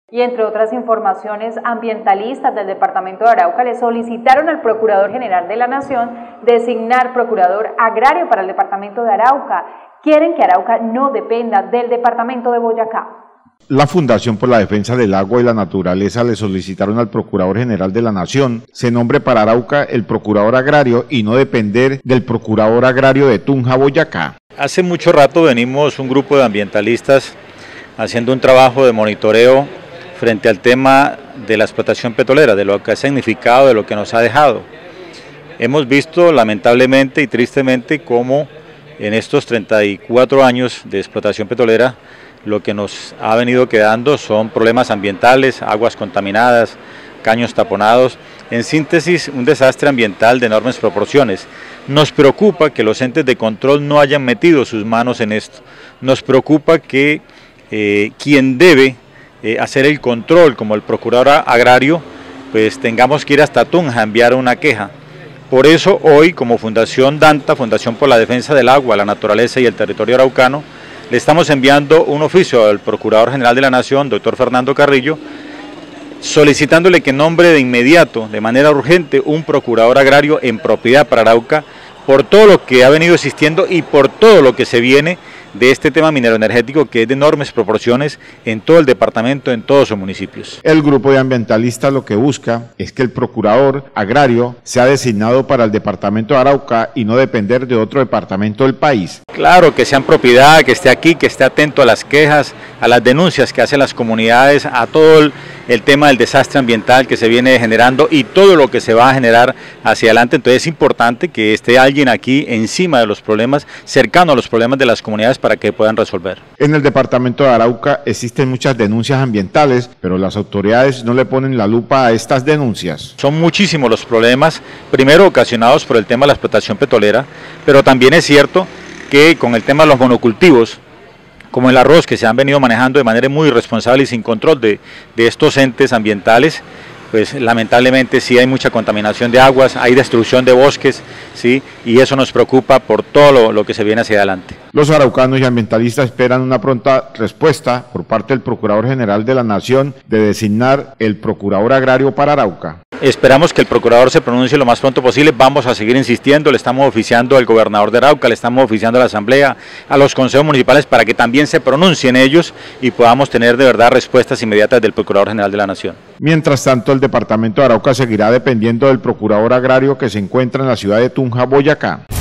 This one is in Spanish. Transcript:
Y entre otras informaciones, ambientalistas del departamento de Arauca le solicitaron al Procurador General de la Nación designar Procurador Agrario para el departamento de Arauca. Quieren que Arauca no dependa del departamento de Boyacá. La Fundación por la Defensa del Agua y la Naturaleza le solicitaron al Procurador General de la Nación se nombre para Arauca el Procurador Agrario y no depender del Procurador Agrario de Tunja, Boyacá. Hace mucho rato venimos un grupo de ambientalistas haciendo un trabajo de monitoreo frente al tema de la explotación petrolera, de lo que ha significado, de lo que nos ha dejado. Hemos visto lamentablemente y tristemente cómo en estos 34 años de explotación petrolera lo que nos ha venido quedando son problemas ambientales, aguas contaminadas, caños taponados, en síntesis un desastre ambiental de enormes proporciones. Nos preocupa que los entes de control no hayan metido sus manos en esto, nos preocupa que quien debe hacer el control como el Procurador Agrario, pues tengamos que ir hasta Tunja a enviar una queja. Por eso hoy como Fundación DANTA, Fundación por la Defensa del Agua, la Naturaleza y el Territorio Araucano, le estamos enviando un oficio al Procurador General de la Nación, doctor Fernando Carrillo, solicitándole que nombre de inmediato, de manera urgente, un Procurador Agrario en propiedad para Arauca, por todo lo que ha venido existiendo y por todo lo que se viene de este tema mineroenergético que es de enormes proporciones en todo el departamento, en todos sus municipios. El grupo de ambientalistas lo que busca es que el Procurador Agrario sea designado para el departamento de Arauca y no depender de otro departamento del país. Claro, que sea en propiedad, que esté aquí, que esté atento a las quejas, a las denuncias que hacen las comunidades, a todo el tema del desastre ambiental que se viene generando y todo lo que se va a generar hacia adelante. Entonces es importante que esté alguien aquí encima de los problemas, cercano a los problemas de las comunidades para que puedan resolver. En el departamento de Arauca existen muchas denuncias ambientales, pero las autoridades no le ponen la lupa a estas denuncias. Son muchísimos los problemas, primero ocasionados por el tema de la explotación petrolera, pero también es cierto que con el tema de los monocultivos, como el arroz, que se han venido manejando de manera muy irresponsable y sin control de estos entes ambientales, pues lamentablemente sí hay mucha contaminación de aguas, hay destrucción de bosques, sí, y eso nos preocupa por todo lo que se viene hacia adelante. Los araucanos y ambientalistas esperan una pronta respuesta por parte del Procurador General de la Nación de designar el Procurador Agrario para Arauca. Esperamos que el procurador se pronuncie lo más pronto posible, vamos a seguir insistiendo, le estamos oficiando al gobernador de Arauca, le estamos oficiando a la asamblea, a los consejos municipales para que también se pronuncien ellos y podamos tener de verdad respuestas inmediatas del Procurador General de la Nación. Mientras tanto, el departamento de Arauca seguirá dependiendo del Procurador Agrario que se encuentra en la ciudad de Tunja, Boyacá.